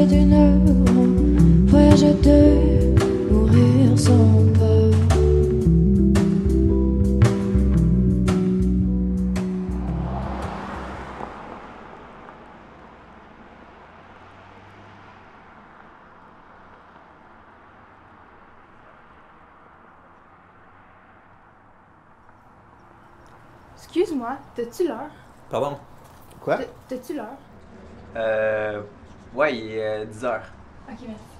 voyager d'une heure, voyager deux, mourir sans peur. Excuse-moi, t'as-tu l'heure? Pardon? Quoi? T'as-tu l'heure? Ouais, il est 10 heures. Ok, merci.